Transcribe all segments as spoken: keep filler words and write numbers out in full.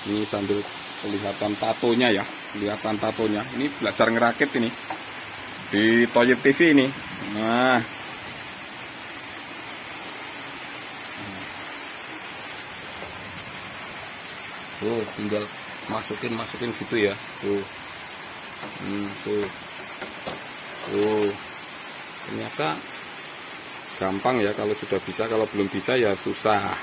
Ini sambil kelihatan tatonya ya, kelihatan tatonya. Ini belajar ngerakit ini di Toyib T V ini. Nah, tuh tinggal masukin masukin gitu ya. Tuh, hmm, tuh, tuh. Ternyata gampang ya kalau sudah bisa. Kalau belum bisa ya susah.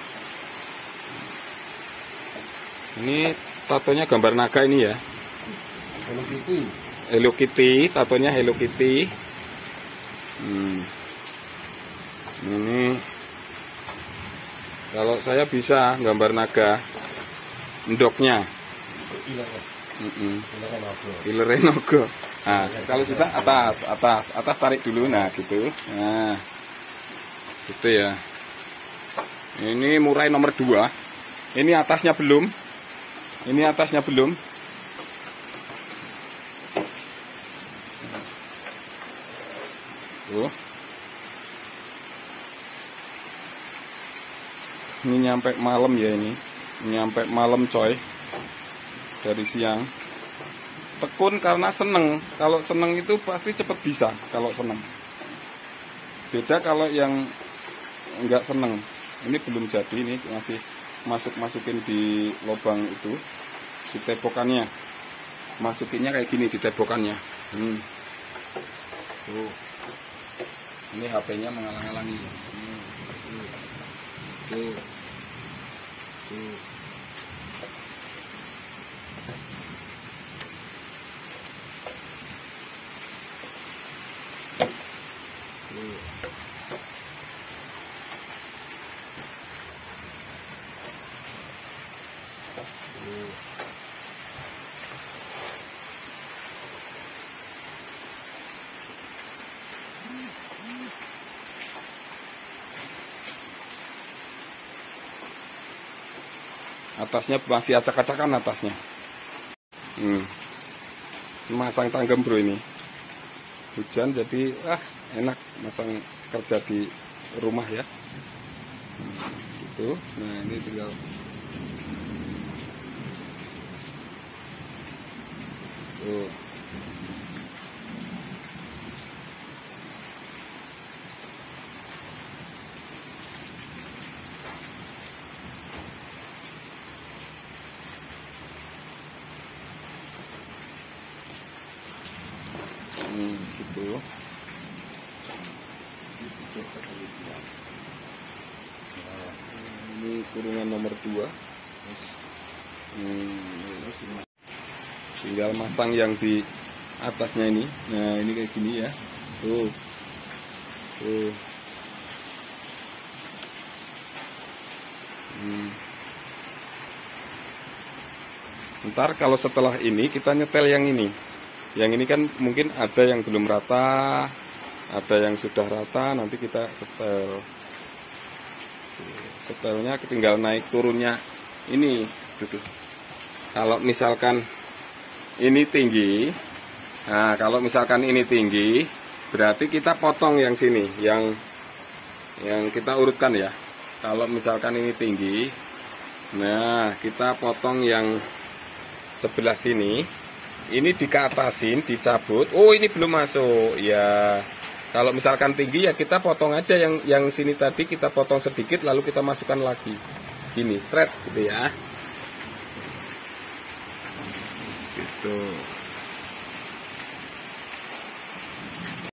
Ini tatonya gambar naga ini ya. Hello Kitty. Hello Kitty, tatonya Hello Kitty. Hmm. Ini kalau saya bisa gambar naga, endoknya. Ilere nogo. Nah, kalau susah atas, atas, atas tarik dulu, nah gitu. Nah, gitu ya. Ini murai nomor dua. Ini atasnya belum. Ini atasnya belum. Tuh. Ini nyampe malam ya ini. Nyampe malam coy. Dari siang. Tekun karena seneng. Kalau seneng itu pasti cepet bisa. Kalau seneng. Beda kalau yang enggak seneng. Ini belum jadi, ini masih masuk-masukin di lubang itu, di tebokannya. Masukinnya kayak gini di tebokannya. Hmm. Tuh. Ini H P-nya menghalang-halangi. Hmm. Tuh. Tuh. Tuh. Atasnya masih acak-acakan atasnya. Hmm. Masang tanggem bro ini. Hujan jadi ah enak masang kerja di rumah ya. Hmm, gitu. Nah ini tinggal tuh. Hmm, gitu. Nah, ini kurungan nomor dua. Hmm, tinggal masang yang di atasnya ini. Nah ini kayak gini ya. Tuh, tuh. Hmm. Ntar kalau setelah ini kita nyetel yang ini. Yang ini kan mungkin ada yang belum rata, ada yang sudah rata, nanti kita setel. Setelnya tinggal naik turunnya ini. Tuh. Kalau misalkan ini tinggi, nah kalau misalkan ini tinggi, berarti kita potong yang sini, yang yang kita urutkan ya. Kalau misalkan ini tinggi, nah kita potong yang sebelah sini. Ini dikeatasin, dicabut. Oh ini belum masuk ya. Kalau misalkan tinggi ya kita potong aja yang yang sini tadi, kita potong sedikit lalu kita masukkan lagi. Gini, shred gitu ya. Gitu.